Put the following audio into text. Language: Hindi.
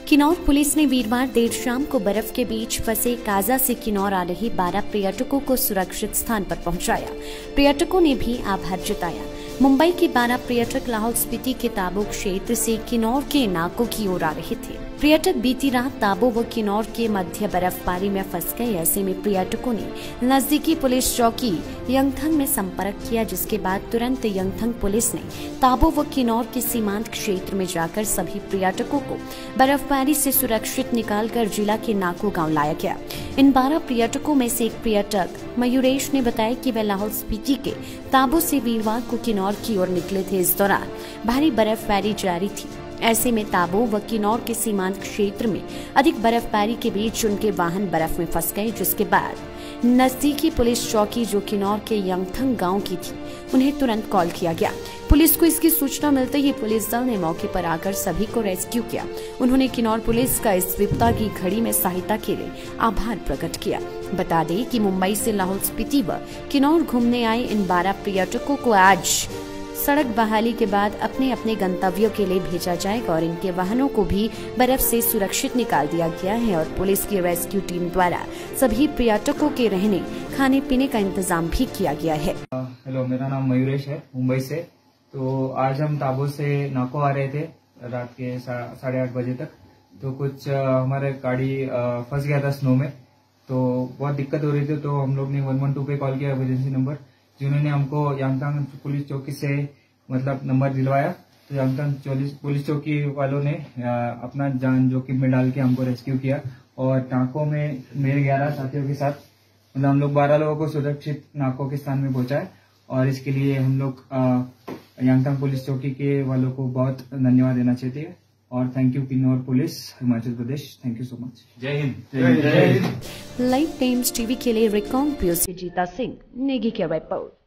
किन्नौर पुलिस ने वीरवार देर शाम को बर्फ के बीच फंसे काजा से किन्नौर आ रहे 12 पर्यटकों को सुरक्षित स्थान पर पहुंचाया। पर्यटकों ने भी आभार जताया। मुंबई के 12 पर्यटक लाहौल स्पीति के ताबो क्षेत्र से किन्नौर के नाको की ओर आ रहे थे। पर्यटक बीती रात ताबो व किन्नौर के मध्य बर्फबारी में फंस गए। ऐसे में पर्यटकों ने नजदीकी पुलिस चौकी यंगथंग में संपर्क किया, जिसके बाद तुरंत यंगथंग पुलिस ने ताबो व किन्नौर के सीमांत क्षेत्र में जाकर सभी पर्यटकों को बर्फबारी से सुरक्षित निकालकर जिला के नाको गांव लाया गया। इन 12 पर्यटकों में से एक पर्यटक मयूरेश ने बताया कि वह लाहौल स्पीति के ताबो से वीरवार को किन्नौर की ओर निकले थे। इस दौरान भारी बर्फबारी जारी थी। ऐसे में ताबो व किन्नौर के सीमांत क्षेत्र में अधिक बर्फबारी के बीच उनके वाहन बर्फ में फंस गए, जिसके बाद नजदीकी पुलिस चौकी जो किन्नौर के यंगथंग गांव की थी, उन्हें तुरंत कॉल किया गया। पुलिस को इसकी सूचना मिलते ही पुलिस दल ने मौके पर आकर सभी को रेस्क्यू किया। उन्होंने किन्नौर पुलिस का इस विपदा की घड़ी में सहायता के लिए आभार प्रकट किया। बता दें कि मुंबई से लाहौल स्पीति व किन्नौर घूमने आए इन 12 पर्यटकों को आज सड़क बहाली के बाद अपने अपने गंतव्यों के लिए भेजा जाएगा और इनके वाहनों को भी बर्फ से सुरक्षित निकाल दिया गया है और पुलिस की रेस्क्यू टीम द्वारा सभी पर्यटकों के रहने खाने पीने का इंतजाम भी किया गया है। हेलो, मेरा नाम मयूरेश है, मुंबई से। तो आज हम ताबो से नाको आ रहे थे रात के 8:30 बजे तक। तो कुछ हमारे गाड़ी फंस गया था स्नो में, तो बहुत दिक्कत हो रही थी। तो हम लोग ने 112 पे कॉल किया, इमरजेंसी नंबर, जिन्होंने हमको यांगथंग पुलिस चौकी से मतलब नंबर दिलवाया। तो यांगथंग पुलिस चौकी वालों ने अपना जान जोखिम में डाल के हमको रेस्क्यू किया और नाको में मेरे 11 साथियों के साथ मतलब हम लोग 12 लोगों को सुरक्षित नाको के स्थान में पहुंचाए। और इसके लिए हम लोग यांगथंग पुलिस चौकी के वालों को बहुत धन्यवाद देना चाहते हैं और thank you Kinnaur police Himachal Pradesh. Thank you so much. जय हिंद। लाइव टाइम्स टीवी के लिए रिकॉर्ड से जीता सिंह नेगी के रिपोर्ट।